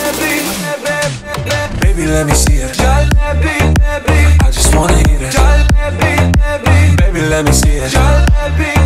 Baby, let me see it. I just wanna eat it. Baby, let me see it.